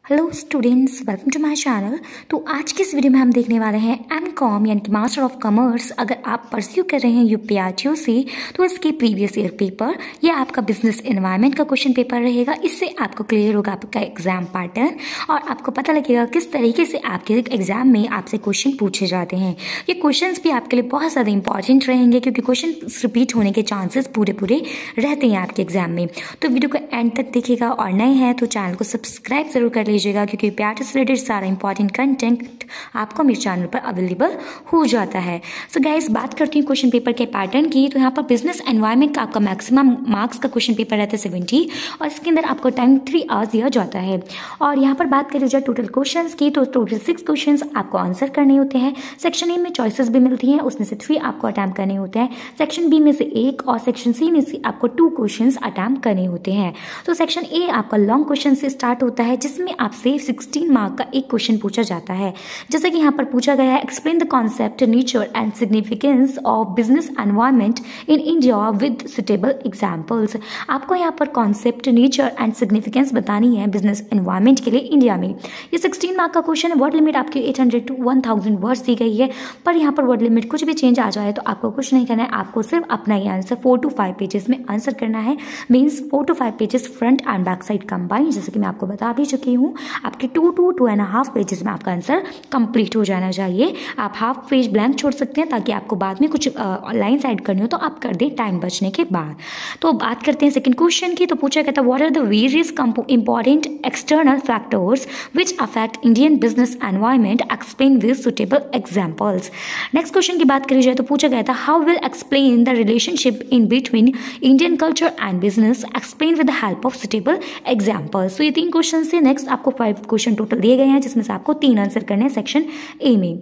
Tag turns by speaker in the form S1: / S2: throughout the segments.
S1: Hello students, welcome to my channel. तो आज के इस वीडियो में हम देखने वाले हैं एमकॉम यानी कि मास्टर ऑफ कॉमर्स। अगर आप परस्यू कर रहे हैं यूपीआरटीओ से तो इसके प्रीवियस ईयर पेपर या आपका बिजनेस एनवायरनमेंट का क्वेश्चन पेपर रहेगा। इससे आपको क्लियर होगा आपका एग्जाम पैटर्न और आपको पता लगेगा किस तरीके से आपके एग्जाम में आपसे क्वेश्चन पूछे जाते हैं। ये क्वेश्चन भी आपके लिए बहुत ज़्यादा इंपॉर्टेंट रहेंगे क्योंकि क्वेश्चन रिपीट होने के चांसेस पूरे रहते हैं आपके एग्जाम में। तो वीडियो को एंड तक देखिएगा और नए हैं तो चैनल को सब्सक्राइब जरूर कर लीजिएगा क्योंकि प्यार से रिलेटेड सारा इंपॉर्टेंट कंटेंट आपको मेरे चैनल पर अवेलेबल हो जाता है। सो गाइस, बात करती हूँ क्वेश्चन पेपर के पैटर्न की। तो यहाँ पर बिजनेस एनवायरनमेंट का आपका मैक्सिमम मार्क्स का क्वेश्चन पेपर रहता है 70 और इसके अंदर आपको टाइम 3 आवर्स दिया जाता है। और यहाँ पर बात करें जाए टोटल क्वेश्चन की तो टोटल 6 क्वेश्चन आपको आंसर करने होते हैं। सेक्शन ए में चॉइसेस भी मिलती हैं, उसमें से 3 आपको अटैम्प्ट करने होते हैं। सेक्शन बी में से 1 और सेक्शन सी में से आपको 2 क्वेश्चन अटैम्प्ट करने होते हैं। तो सेक्शन ए आपका लॉन्ग क्वेश्चन से स्टार्ट होता है जिसमें आपसे 16 मार्क का एक क्वेश्चन पूछा जाता है। जैसे कि यहाँ पर पूछा गया है, explain the concept, nature and significance of business environment in India with suitable examples. आपको यहाँ पर कॉन्सेप्ट, नेचर एंड सिग्निफिकेंस बतानी है बिजनेस एनवायरनमेंट के लिए इंडिया में। ये 16 मार्क का क्वेश्चन है। वर्ड लिमिट आपकी 800 to 1000 वर्ड्स दी गई है, पर यहाँ पर वर्ड लिमिट कुछ भी चेंज आ जाए तो आपको कुछ नहीं करना है, आपको सिर्फ अपना ही आंसर 4 to 5 पेजेस में आंसर करना है। Means 4 to 5 pages front and back side combine, जैसे कि मैं आपको बता भी चुकी हूँ। आपके 2 to 2.5 पेजेस में आपका आंसर कंप्लीट हो जाना चाहिए। आप हाफ पेज ब्लैंक छोड़ सकते हैं ताकि आपको बाद में कुछ लाइन्स ऐड करनी हो तो आप कर दें टाइम बचने के बाद। तो बात करते हैं सेकंड क्वेश्चन की। तो पूछा गया था, what are the various important external factors which affect Indian business environment, explain with suitable examples. Next question की बात करी जाए तो पूछा गया था, how will explain the relationship in between Indian culture and business, explain with the help of suitable examples. तो ये 3 क्वेश्चन से नेक्स्ट आपको 5 क्वेश्चन टोटल दिए गए हैं जिसमें से आपको 3 आंसर करने हैं सेक्शन ए में।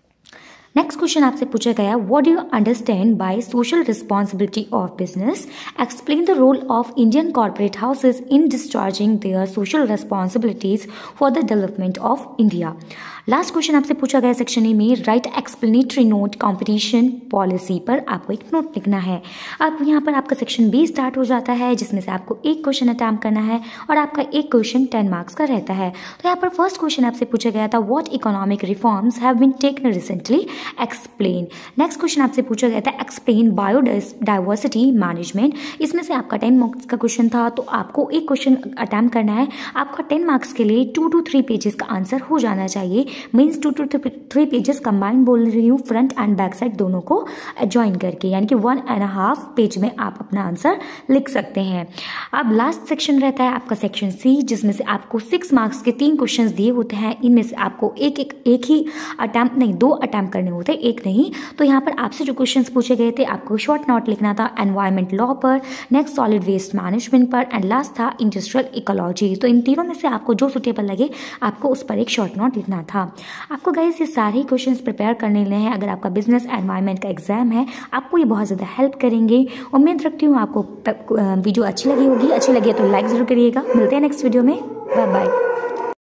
S1: नेक्स्ट क्वेश्चन आपसे पूछा गया, what do you understand by social responsibility of business, explain the role of Indian corporate houses in discharging their social responsibilities for the development of India. Last question आपसे पूछा गया section A में, write explanatory note competition policy पर आपको एक note लिखना है। अब यहाँ पर आपका सेक्शन बी स्टार्ट हो जाता है जिसमें से आपको एक क्वेश्चन अटैम्प्ट करना है और आपका एक क्वेश्चन 10 मार्क्स का रहता है। तो यहाँ पर फर्स्ट क्वेश्चन आपसे पूछा गया था, what economic reforms have been taken recently, explain. Next question आपसे पूछा गया था, एक्सप्लेन बायोडाइवर्सिटी मैनेजमेंट। इसमें से आपका 10 मार्क्स का क्वेश्चन था तो आपको एक क्वेश्चन अटैम्प्ट करना है। आपका 10 मार्क्स के लिए 2 to 3 पेजेस का आंसर हो जाना चाहिए। मीन्स 2 to 3 पेजेस कंबाइन बोल रही हूँ, फ्रंट एंड बैक साइड दोनों को ज्वाइन करके, यानी कि 1.5 पेज में आप अपना आंसर लिख सकते हैं। अब लास्ट सेक्शन रहता है आपका सेक्शन सी जिसमें से आपको 6 मार्क्स के 3 क्वेश्चन दिए होते हैं। इनमें से आपको एक ही अटैम्प्ट नहीं, 2 अटैम्प्ट करने होते हैं, एक नहीं। तो यहाँ पर आपसे जो क्वेश्चंस पूछे गए थे आपको शॉर्ट नोट लिखना था एनवायरमेंट लॉ पर, नेक्स्ट सॉलिड वेस्ट मैनेजमेंट पर एंड लास्ट था इंडस्ट्रियल इकोलॉजी। तो इन तीनों में से आपको जो सुटेबल लगे आपको उस पर एक शॉर्ट नोट लिखना था। आपको गाइस ये सारे क्वेश्चंस प्रिपेयर करने लेने हैं। अगर आपका बिजनेस एनवायरनमेंट का एग्जाम है आपको ये बहुत ज़्यादा हेल्प करेंगे। उम्मीद रखती हूँ आपको वीडियो अच्छी लगी होगी। अच्छी लगी है तो लाइक ज़रूर करिएगा। मिलते हैं नेक्स्ट वीडियो में। Bye bye.